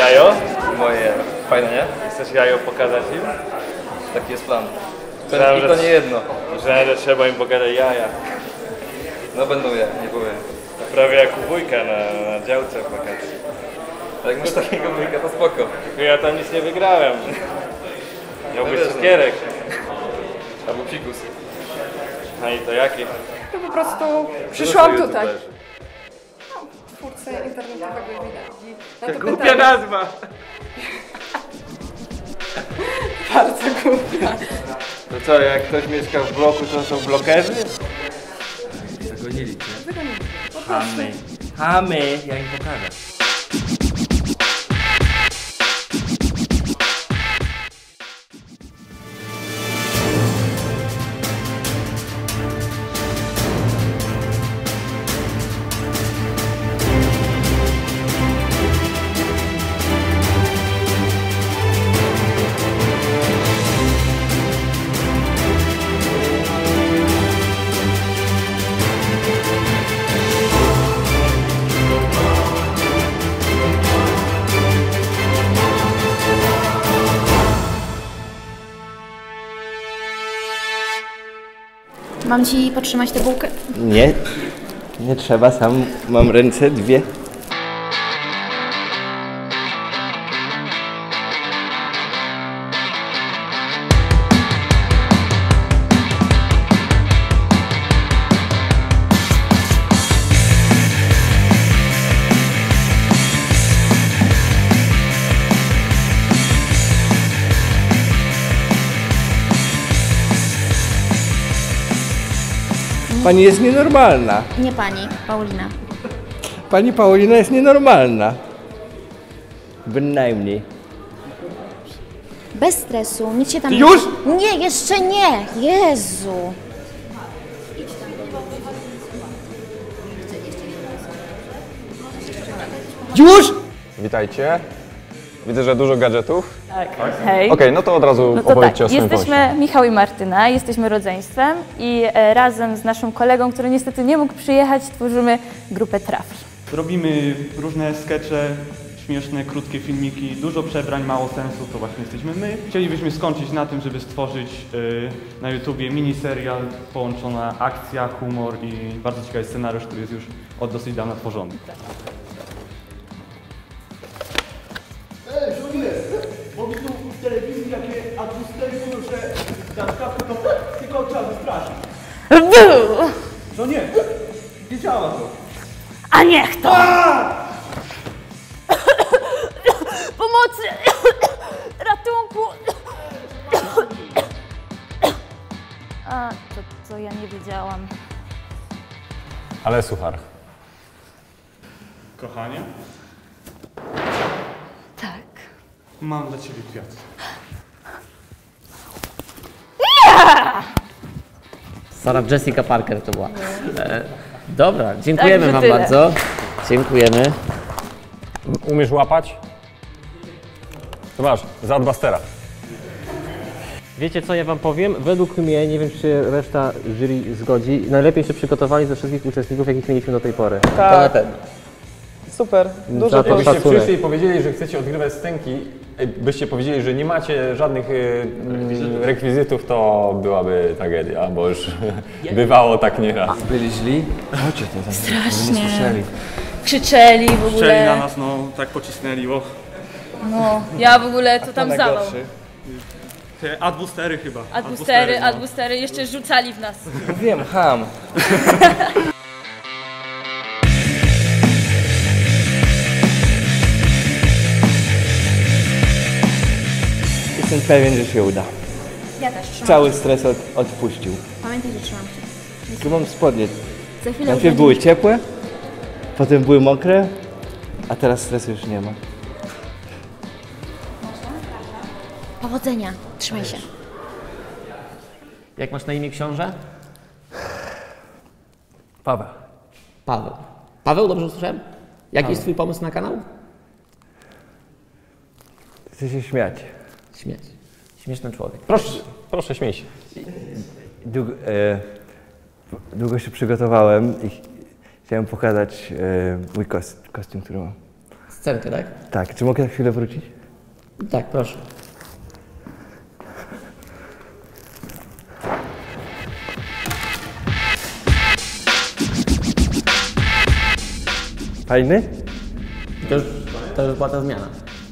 jajo? Moje. Fajne, nie? Chcesz jajo pokazać im? Taki jest plan. I to nie jedno. Myślałem, że trzeba im pokazać jaja. No będą je, nie powiem. Prawie jak u wujka na działce w wakacji. Jak masz takiego wujka, to spoko. Ja tam nic nie wygrałem. Miał być cukierek. Albo psikus. No i to jaki? To po prostu przyszłam tutaj. Twórcę internetowego wideo. Głupia nazwa! Bardzo głupia. To co, jak ktoś mieszka w bloku, to są blokerzy? Zagonili cię. Wygonili. Chamy. Chamy, ja im pokażę. Mam ci podtrzymać tę bułkę? Nie, nie trzeba, sam mam ręce dwie. Pani jest nienormalna. Nie pani, Paulina. Pani Paulina jest nienormalna. Bynajmniej. Bez stresu, nic się tam nie... Już? Nie, jeszcze nie! Jezu! Już? Witajcie. Widzę, że dużo gadżetów. Tak, hej. Okej, no to od razu opowiedzcie o swoim pomyśle. Jesteśmy Michał i Martyna, jesteśmy rodzeństwem i razem z naszym kolegą, który niestety nie mógł przyjechać, tworzymy grupę Trafl. Robimy różne skecze, śmieszne, krótkie filmiki, dużo przebrań, mało sensu, to właśnie jesteśmy my. Chcielibyśmy skończyć na tym, żeby stworzyć na YouTubie miniserial, połączona akcja, humor i bardzo ciekawy scenariusz, który jest już od dosyć dawna tworzony. Bo tu w telewizji takie atmosfery mówią, że na skawku to tylko trzeba wystraszyć. No nie, nie działa to. A niech to! Pomocy! Ratunku! A, to ja nie wiedziałam. Ale suchar. Kochanie, Tak. mam dla ciebie kwiat. Sarah Jessica Parker to była. Dobra, dziękujemy Także wam tyle. bardzo. Dziękujemy. Umiesz łapać? To masz, za Adbustera. Wiecie co ja wam powiem? Według mnie, nie wiem czy reszta jury zgodzi, najlepiej się przygotowali ze wszystkich uczestników, jakich mieliśmy do tej pory. To na pewno. Super, dużo to Jakbyście szacunek. przyszli i powiedzieli, że chcecie odgrywać scenki, byście powiedzieli, że nie macie żadnych rekwizytów, to byłaby tragedia, bo już bywało tak nieraz. Byli źli? Chodźcie to Strasznie. Nie słyszeli. Krzyczeli w ogóle. Chcieli na nas, no tak pocisnęli, bo No, ja w ogóle to tam zawał. Najgorszy. te adbustery chyba. Adbustery jeszcze rzucali w nas. Wiem, ham. Jestem pewien, że się uda. Ja też trzymam. Cały stres odpuścił. Pamiętaj, że trzymam się. Tu mam spodnie. Za chwilę Najpierw były ciepłe, potem były mokre, a teraz stresu już nie ma. Powodzenia. Trzymaj się. Jak masz na imię książę? Paweł. Paweł. Paweł, dobrze usłyszałem? Jaki jest twój pomysł na kanał? Chcę się śmiać. Śmieć. Śmieszny człowiek. Proszę śmiej się. Długo się przygotowałem i chciałem pokazać mój kostium, który mam. Scenkę, tak? Tak, czy mogę na chwilę wrócić? Tak, proszę. Fajny? To już była ta zmiana.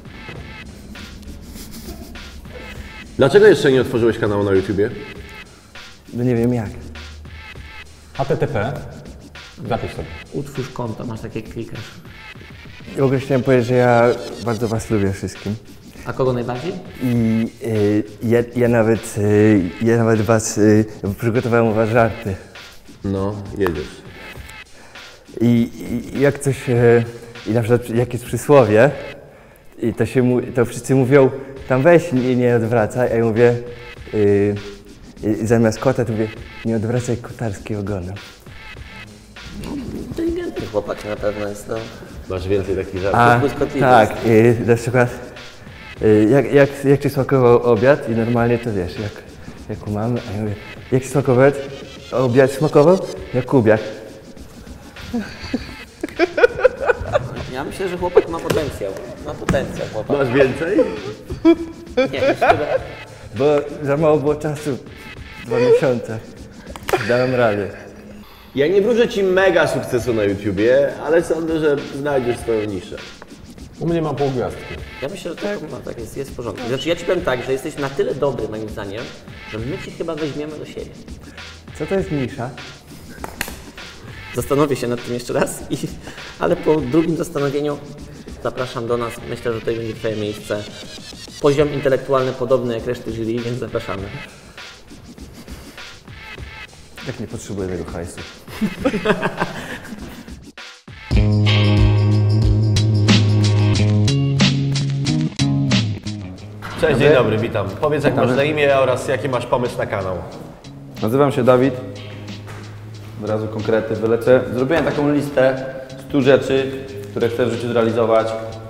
Dlaczego jeszcze nie otworzyłeś kanału na YouTubie? No nie wiem jak. HTTP. Zapisz sobie. Utwórz konto, masz takie klikasz. W ogóle chciałem powiedzieć, że ja bardzo was lubię wszystkim. A kogo najbardziej? I ja nawet was przygotowałem u was żarty. No, jedziesz. I jak coś, i na przykład jak jest przysłowie, i to wszyscy mówią, tam weź nie odwracaj, a ja mówię, zamiast kota to mówię, nie odwracaj kotarski ogonem. Inteligentny chłopak na pewno jest to. Masz więcej takich żartów? Tak, na przykład jak ci smakował obiad i normalnie to wiesz, jak u mamy, a ja mówię, jak ci smakował obiad smakował? Jak kubiak. Ja myślę, że chłopak ma potencjał. Ma potencjał chłopak. Masz więcej? Nie, myślę, Bo za mało było czasu, 2 miesiące. Dałem radę. Ja nie wróżę ci mega sukcesu na YouTubie, ale sądzę, że znajdziesz swoją niszę. U mnie mam pół gwiazdki. Ja myślę, że tak jest w porządku. Znaczy ja ci powiem tak, że jesteś na tyle dobry moim zdaniem, że my cię chyba weźmiemy do siebie. Co to jest nisza? Zastanowię się nad tym jeszcze raz, ale po drugim zastanowieniu zapraszam do nas. Myślę, że tutaj będzie twoje miejsce. Poziom intelektualny podobny jak reszty jury, więc zapraszamy. Tak nie potrzebuję tego hajsu. Cześć, dzień dobry, witam. Powiedz, jak masz na imię oraz jaki masz pomysł na kanał. Nazywam się Dawid. Od razu konkrety wylecę. Zrobiłem taką listę 100 rzeczy, które chcę w życiu zrealizować.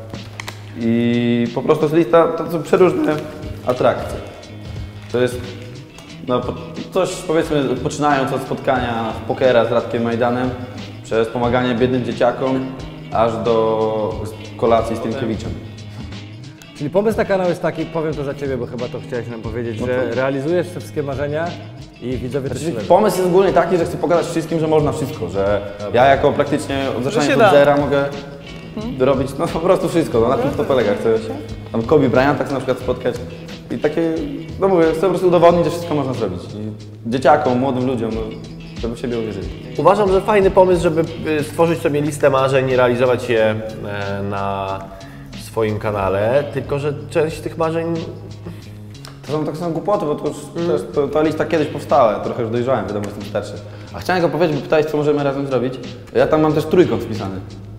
I po prostu jest lista, to są przeróżne atrakcje. To jest coś, powiedzmy, poczynając od spotkania w pokera z Radkiem Majdanem, przez pomaganie biednym dzieciakom, aż do kolacji z Tymkiewiczem. Czyli pomysł na kanał jest taki, powiem to za Ciebie, bo chyba to chciałeś nam powiedzieć, że realizujesz te wszystkie marzenia i widzowie też śledzą. Pomysł jest ogólnie taki, że chcę pokazać wszystkim, że można wszystko, że ja jako praktycznie od zaczynania od zera mogę robić po prostu wszystko, na tym to polega. Chcę tam Kobe Bryanta chcę na przykład spotkać i takie, mówię, chcę po prostu udowodnić, że wszystko można zrobić. I dzieciakom, młodym ludziom, żeby w siebie uwierzyli. Uważam, że fajny pomysł, żeby stworzyć sobie listę marzeń i realizować je na swoim kanale, tylko że część tych marzeń... To są głupoty, bo ta lista kiedyś powstała, ja trochę już dojrzałem, wiadomo, jestem starszy. A chciałem go powiedzieć, bo pytałeś, co możemy razem zrobić. Ja tam mam też trójkąt wpisany.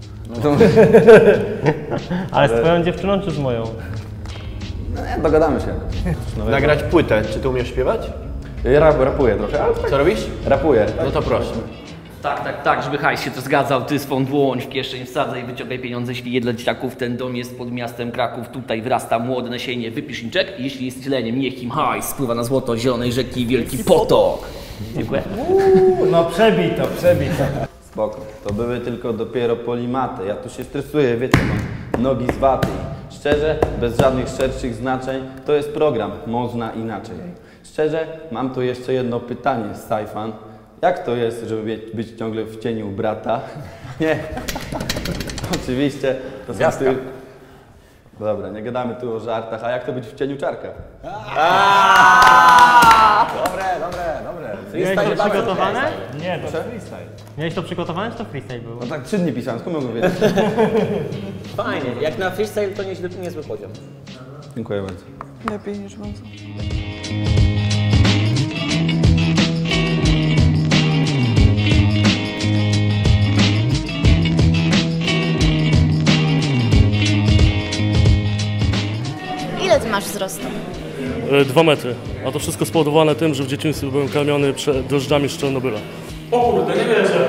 Ale z twoją dziewczyną czy z moją? No nie, dogadamy się. Nagrać płytę. Czy ty umiesz śpiewać? Ja rapuję trochę, ale tak. Co robisz? Rapuję. No to proszę. Tak, żeby hajs się to zgadzał, ty swą dłoń w kieszeń wsadzaj i wyciągaj pieniądze, jeśli je dla dzieciaków, ten dom jest pod miastem Kraków, tutaj wyrasta młode nasienie, wypisz im czek i jeśli jest leniem, niech im hajs spływa na złoto zielonej rzeki wielki potok. Dziękuję. No przebito. Spoko, to były tylko dopiero polimaty, ja tu się stresuję, wiecie, mam nogi z waty. Szczerze, bez żadnych szerszych znaczeń, to jest program, można inaczej. Szczerze, mam tu jeszcze jedno pytanie, Sajfan. Jak to jest, żeby być ciągle w cieniu brata? Nie. Oczywiście, to są ty... Dobra, nie gadamy tu o żartach, a jak to być w cieniu czarka? Dobre. Miałeś to przygotowane? Nie, to freestyle. Miałeś to przygotowane, czy to freestyle był? No tak 3 dni pisałem, skąd mogę wiedzieć? Fajnie, jak na freestyle to niezły poziom. Dziękuję bardzo. Lepiej niż bardzo. Ile ty masz wzrostu? 2 metry. A to wszystko spowodowane tym, że w dzieciństwie byłem karmiony drożdżami z Czarnobyla. O kurde, nie wierzę.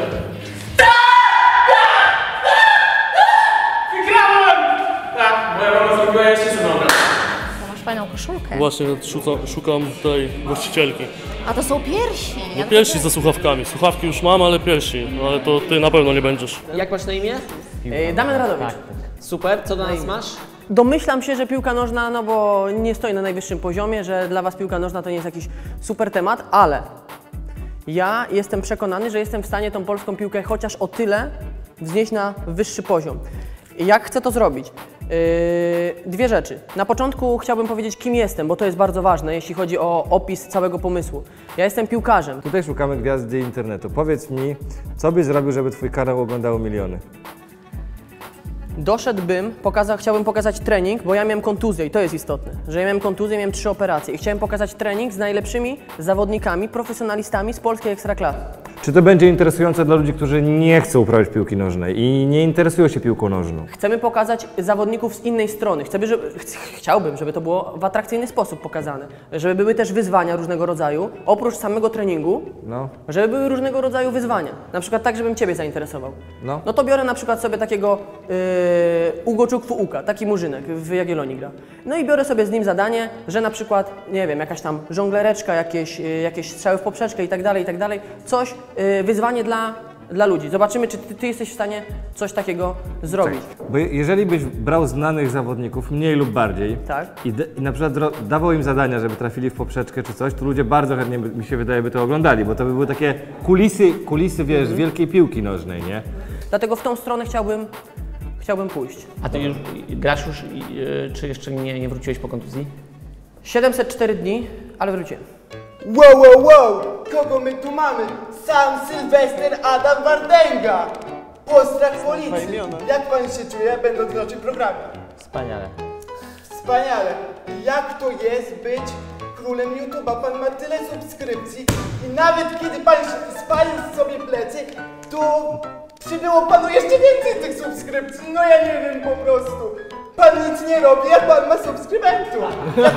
Wygrałem! Tak, moja mama zrobiła jeszcze szybko. Masz fajną koszulkę. Właśnie szukam tej właścicielki. A to są piersi. No piersi ze słuchawkami. Słuchawki już mam, ale piersi. No, ale to ty na pewno nie będziesz. Jak masz na imię? Damian Radowicz. Super, co do nas masz? Domyślam się, że piłka nożna, no bo nie stoi na najwyższym poziomie, że dla was piłka nożna to nie jest jakiś super temat, ale ja jestem przekonany, że jestem w stanie tą polską piłkę chociaż o tyle wznieść na wyższy poziom. Jak chcę to zrobić? Dwie rzeczy. Na początku chciałbym powiedzieć, kim jestem, bo to jest bardzo ważne, jeśli chodzi o opis całego pomysłu. Ja jestem piłkarzem. Tutaj szukamy gwiazdy internetu. Powiedz mi, co byś zrobił, żeby twój kanał oglądało miliony? Chciałbym pokazać trening, bo ja miałem kontuzję i to jest istotne, że ja miałem kontuzję, miałem 3 operacje i chciałem pokazać trening z najlepszymi zawodnikami, profesjonalistami z polskiej ekstraklasy. Czy to będzie interesujące dla ludzi, którzy nie chcą uprawiać piłki nożnej i nie interesują się piłką nożną? Chcemy pokazać zawodników z innej strony. Chciałbym, żeby to było w atrakcyjny sposób pokazane. Żeby były też wyzwania różnego rodzaju, oprócz samego treningu, żeby były różnego rodzaju wyzwania. Na przykład tak, żebym Ciebie zainteresował. No to biorę na przykład sobie takiego Ugo Czukwu-Uka, taki murzynek w Jagiellonii gra. No i biorę sobie z nim zadanie, że na przykład, nie wiem, jakaś tam żonglereczka, jakieś strzały w poprzeczkę i tak dalej, coś, wyzwanie dla ludzi. Zobaczymy, czy ty jesteś w stanie coś takiego zrobić. Tak. Bo jeżeli byś brał znanych zawodników, mniej lub bardziej, i na przykład dawał im zadania, żeby trafili w poprzeczkę czy coś, to ludzie bardzo chętnie, mi się wydaje, by to oglądali, bo to by były takie kulisy wiesz, wielkiej piłki nożnej, nie? Dlatego w tą stronę chciałbym pójść. A ty już grasz czy jeszcze nie wróciłeś po kontuzji? 704 dni, ale wróciłem. Wow! Kogo my tu mamy? Sam Sylwester Adam Wardęga! Postrach policji! Jak pan się czuje, będąc w naszym programie? Wspaniale. Wspaniale! Jak to jest być królem YouTube'a? Pan ma tyle subskrypcji i nawet kiedy pan spalił sobie plecy, to przybyło panu jeszcze więcej tych subskrypcji. No ja nie wiem po prostu. Pan nic nie robi, a pan ma subskrybentów.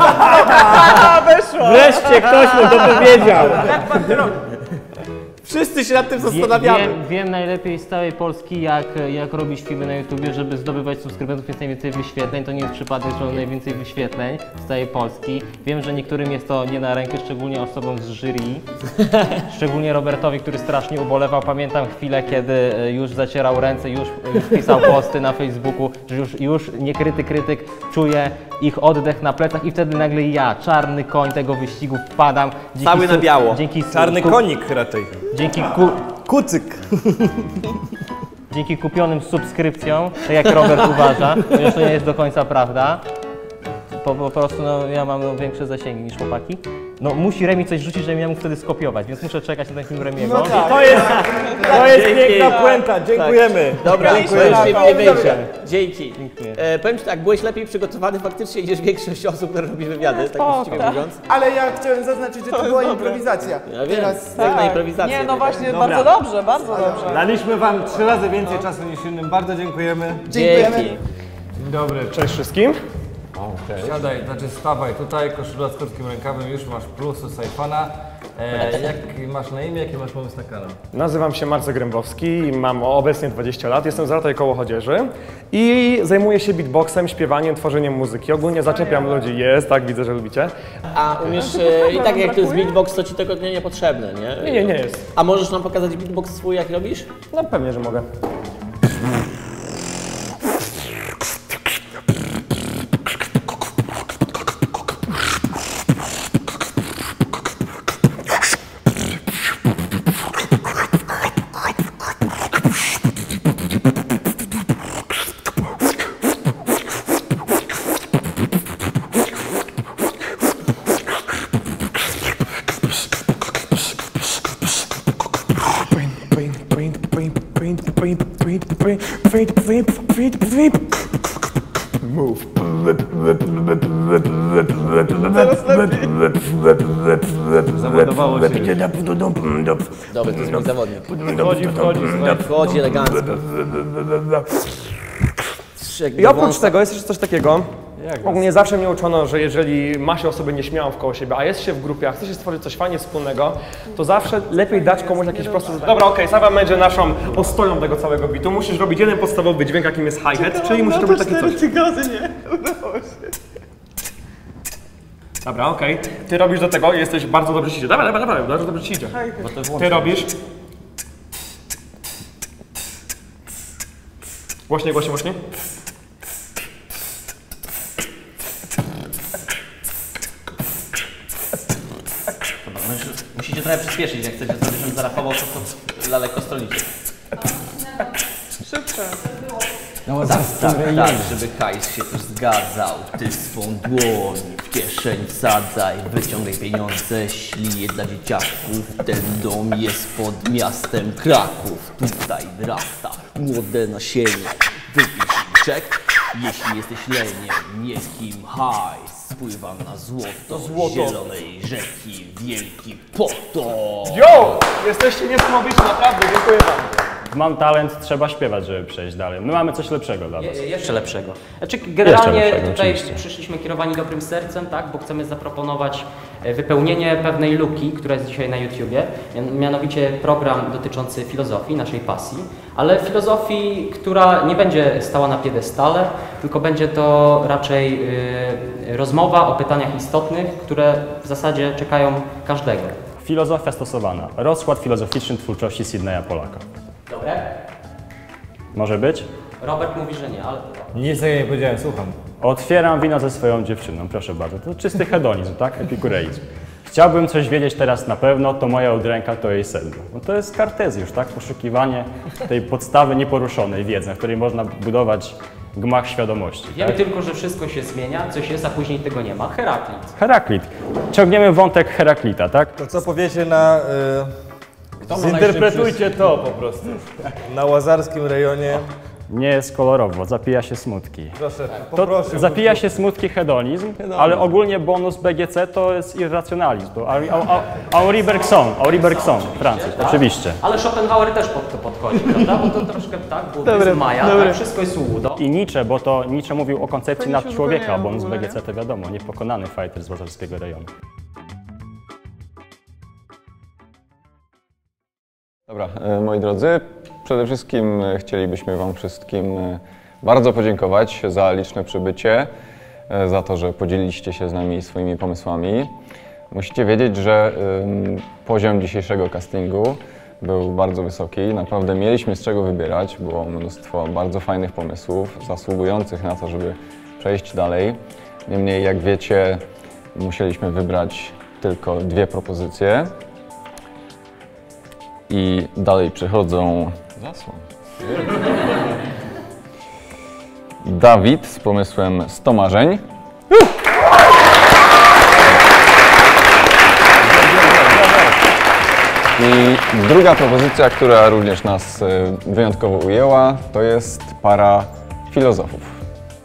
Weszło! Wreszcie ktoś mu to powiedział. Jak pan to robi? Wszyscy się nad tym zastanawiamy. Wiem najlepiej z całej Polski, jak robić filmy na YouTubie, żeby zdobywać subskrybentów, jest najwięcej wyświetleń. To nie jest przypadek, że mam najwięcej wyświetleń z całej Polski. Wiem, że niektórym jest to nie na rękę, szczególnie osobom z jury. Szczególnie Robertowi, który strasznie ubolewał. Pamiętam chwilę, kiedy już zacierał ręce, już pisał posty na Facebooku, że już niekryty krytyk czuje ich oddech na plecach i wtedy nagle ja, czarny koń tego wyścigu, wpadam. Cały na biało. Czarny konik raczej. Dzięki kucyk. Dzięki kupionym subskrypcjom, tak jak Robert uważa, chociaż to nie jest do końca prawda, po prostu ja mam większe zasięgi niż chłopaki. No musi Remi coś rzucić, żebym ja mógł wtedy skopiować, więc muszę czekać na ten film Remiego. No tak. To jest piękna puenta, dziękujemy. Tak. Dobra, to już nie wyjdzie. Dzięki. Dziękuję. Powiem Ci tak, byłeś lepiej przygotowany faktycznie niż większość osób, które robi wywiady, tak właściwie mówiąc. Ale ja chciałem zaznaczyć, że to była improwizacja. Ja wiem, na improwizację. Nie, no właśnie, bardzo dobrze. Daliśmy wam 3 razy więcej czasu niż innym, bardzo dziękujemy. Dziękujemy. Dzień dobry. Cześć wszystkim. Siadaj, stawaj tutaj, koszula z krótkim rękawem, już masz plusu z iPhone'a. Jak masz na imię, jaki masz pomysł na kanał? Nazywam się Marcel Grębowski, mam obecnie 20 lat, jestem z Rataj koło Chodzieży i zajmuję się beatboxem, śpiewaniem, tworzeniem muzyki. Ogólnie zaczepiam ludzi, tak, widzę, że lubicie. A umiesz, i tak jak to jest beatbox, to Ci tego niepotrzebne, nie? Nie jest. A możesz nam pokazać beatbox swój, jak robisz? No pewnie, że mogę. Move. Załadowało się. Dobry, to jest mój zawodnik. Wchodzi elegancko. I oprócz tego jest jeszcze coś takiego. Ogólnie zawsze mnie uczono, że jeżeli ma się osobę nieśmiałą wkoło siebie, a jest się w grupie, a chce się stworzyć coś fajnie wspólnego, to zawsze lepiej dać komuś jakieś proste zadanie. Dobra, okej, Sawa będzie naszą ostoją tego całego bitu. Musisz robić jeden podstawowy dźwięk, jakim jest hi-hat, czyli musisz robić takie coś. tygodnie. Udało się. Dobra, okej. Ty robisz do tego i jesteś bardzo dobrze ci idzie. Dawaj, bardzo dobrze ci idzie. Ty robisz. Głośniej. trochę przyspieszyć, jak chcecie, żebym zarapował, to daleko stolicie. Szybko. No, tak, żeby hajs się też zgadzał. Ty swą dłoń w kieszeń wsadzaj, wyciągaj pieniądze, ślij dla dzieciaków. Ten dom jest pod miastem Kraków. Tutaj wyrasta młode nasienie. Wypisz czek, jeśli jesteś leniem, niech im hajs spływa na złoto zielonej rzeki, wielki potok. Yo! Jesteście niesamowici, naprawdę, dziękuję wam. Mam talent, trzeba śpiewać, żeby przejść dalej. My mamy coś lepszego dla was. Jeszcze lepszego. Znaczy, generalnie lepszego, tutaj oczywiście. przyszliśmy kierowani dobrym sercem, tak, bo chcemy zaproponować wypełnienie pewnej luki, która jest dzisiaj na YouTubie, mianowicie program dotyczący filozofii, naszej pasji, ale filozofii, która nie będzie stała na piedestale, tylko będzie to raczej rozmowa o pytaniach istotnych, które w zasadzie czekają każdego. Filozofia stosowana. Rozkład filozoficzny twórczości Sydneya Polaka. Dobre? Może być? Robert mówi, że nie, ale... Nic takiego nie powiedziałem, słucham. Otwieram wino ze swoją dziewczyną, proszę bardzo. To czysty hedonizm, tak? Epikureizm. Chciałbym coś wiedzieć teraz na pewno, to moja udręka, to jej sedno. No to jest kartezjusz, tak? Poszukiwanie tej podstawy nieporuszonej wiedzy, na której można budować gmach świadomości. Wiemy tak? tylko, że wszystko się zmienia, coś jest, a później tego nie ma. Heraklit. Heraklit. Ciągniemy wątek Heraklita, tak? To co powiecie na... Zinterpretujcie to po prostu. Na łazarskim rejonie. Nie jest kolorowo, zapija się smutki. Proszę, To poproszę. zapija się smutki hedonizm, ale ogólnie bonus BGC to jest irracjonalizm. To Henri Bergson, Francuz, oczywiście. Ale Schopenhauer też pod to podchodzi, prawda? Bo to troszkę tak, bo to jest Maja, tak? Wszystko jest łudo. I Nietzsche, bo to Nietzsche mówił o koncepcji nadczłowieka, a bonus BGC to wiadomo, niepokonany fighter z łazarskiego rejonu. Dobra, moi drodzy, przede wszystkim chcielibyśmy wam wszystkim bardzo podziękować za liczne przybycie, za to, że podzieliliście się z nami swoimi pomysłami. Musicie wiedzieć, że poziom dzisiejszego castingu był bardzo wysoki. Naprawdę mieliśmy z czego wybierać. Było mnóstwo bardzo fajnych pomysłów, zasługujących na to, żeby przejść dalej. Niemniej, jak wiecie, musieliśmy wybrać tylko 2 propozycje. I dalej przychodzą zasłon. Dawid z pomysłem 100 marzeń. I druga propozycja, która również nas wyjątkowo ujęła, to jest para filozofów.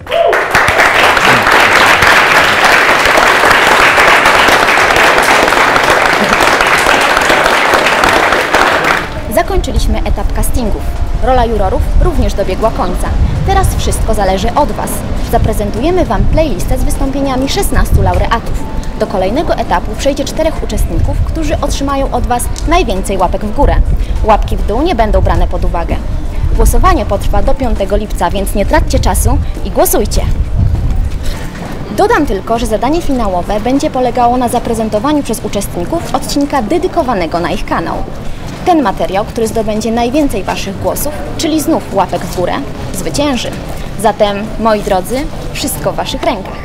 Zakończyliśmy etap castingów. Rola jurorów również dobiegła końca. Teraz wszystko zależy od Was. Zaprezentujemy Wam playlistę z wystąpieniami 16 laureatów. Do kolejnego etapu przejdzie 4 uczestników, którzy otrzymają od Was najwięcej łapek w górę. Łapki w dół nie będą brane pod uwagę. Głosowanie potrwa do 5 lipca, więc nie traćcie czasu i głosujcie! Dodam tylko, że zadanie finałowe będzie polegało na zaprezentowaniu przez uczestników odcinka dedykowanego na ich kanał. Ten materiał, który zdobędzie najwięcej Waszych głosów, czyli znów łapek w górę, zwycięży. Zatem, moi drodzy, wszystko w Waszych rękach.